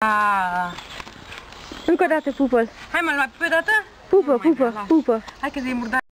Încă o dată, pupă-l. Hai mă, pe o dată? Pupă, pupă, pupă. Hai că e murdar.